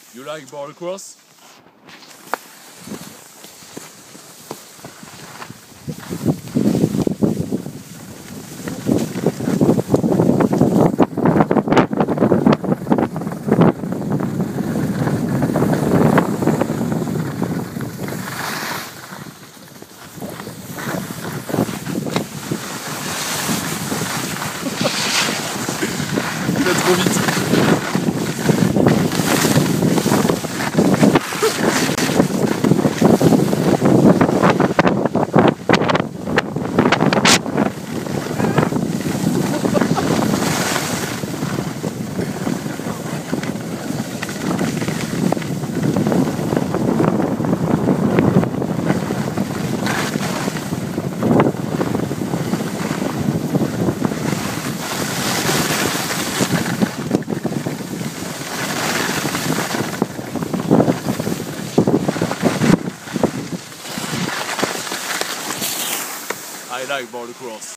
You like Benoit Cross? Il va trop vite. I like Benoit Cross.